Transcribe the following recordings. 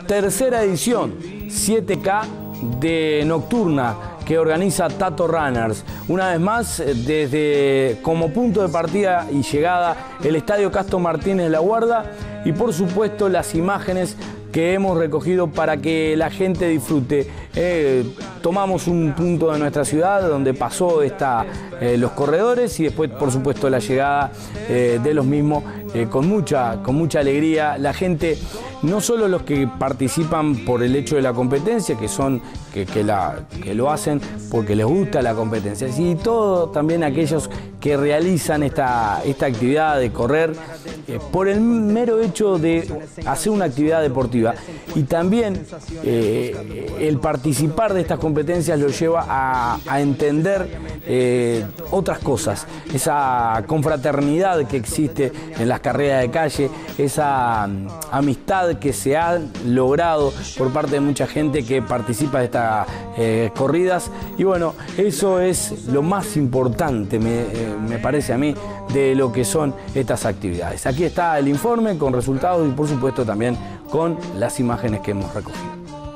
tercera edición, 7K de Nocturna, que organiza Tato Runners. Una vez más, desde como punto de partida y llegada, el Estadio Castro Martínez La Guarda, y por supuesto las imágenes que hemos recogido para que la gente disfrute. Tomamos un punto de nuestra ciudad donde pasó los corredores y después, por supuesto, la llegada de los mismos con mucha alegría. La gente, no solo los que participan por el hecho de la competencia, que lo hacen porque les gusta la competencia, sino todo también aquellos que realizan esta actividad de correr por el mero hecho de hacer una actividad deportiva. Y también el participar de estas competencias lo lleva a entender otras cosas, esa confraternidad que existe en las carreras de calle, esa amistad que se ha logrado por parte de mucha gente que participa de estas corridas. Y bueno, eso es lo más importante, me parece a mí, de lo que son estas actividades. Aquí está el informe con resultados y por supuesto también con las imágenes que hemos recogido.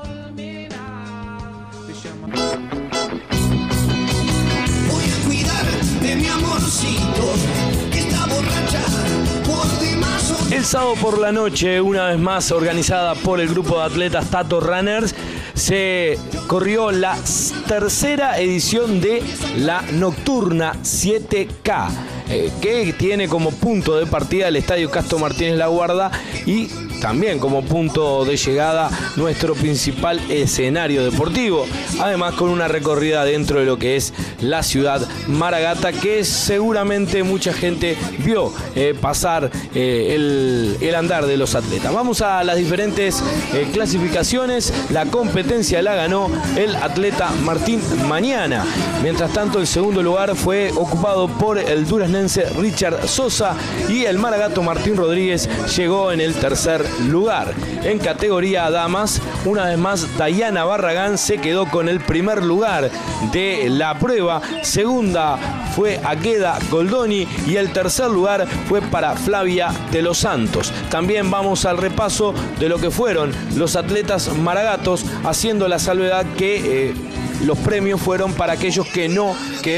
Voy a cuidar de mi amorcito, que está borracha por demás. El sábado por la noche, una vez más organizada por el grupo de atletas Tato Runners, se corrió la tercera edición de la Nocturna 7K, que tiene como punto de partida el Estadio Castro Martínez La Guarda y también como punto de llegada nuestro principal escenario deportivo, además con una recorrida dentro de lo que es la ciudad Maragata, que seguramente mucha gente vio pasar el andar de los atletas. Vamos a las diferentes clasificaciones. La competencia la ganó el atleta Martín Mañana. Mientras tanto, el segundo lugar fue ocupado por el duraznense Richard Sosa y el maragato Martín Rodríguez llegó en el tercer lugar. En categoría damas, una vez más, Dayana Barragán se quedó con el primer lugar de la prueba. Segunda fue Agueda Goldoni y el tercer lugar fue para Flavia de los Santos. También vamos al repaso de lo que fueron los atletas maragatos, haciendo la salvedad que los premios fueron para aquellos que no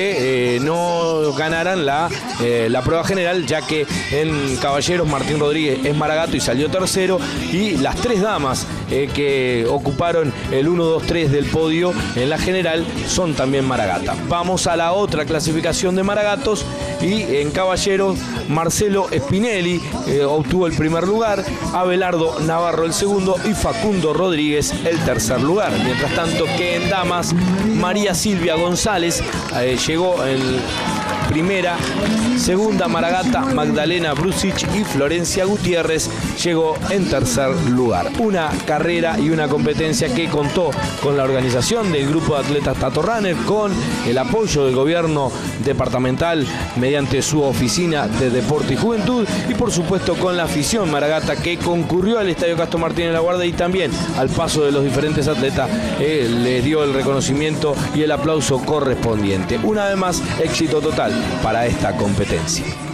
ganaran la prueba general, ya que en caballeros Martín Rodríguez es maragato y salió tercero, y las tres damas que ocuparon el 1, 2, 3 del podio en la general son también maragatas. Vamos a la otra clasificación de maragatos, y en caballeros Marcelo Spinelli obtuvo el primer lugar, Abelardo Navarro el segundo y Facundo Rodríguez el tercer lugar. Mientras tanto que en damas, María Silvia González llegó en primera, segunda maragata Magdalena Brusic y Florencia Gutiérrez llegó en tercer lugar. Una carrera y una competencia que contó con la organización del grupo de atletas Tato Runner, con el apoyo del gobierno departamental mediante su oficina de deporte y juventud, y por supuesto con la afición maragata que concurrió al Estadio Castro Martínez La Guarda, y también al paso de los diferentes atletas le dio el reconocimiento y el aplauso correspondiente. Una vez más, éxito total para esta competencia.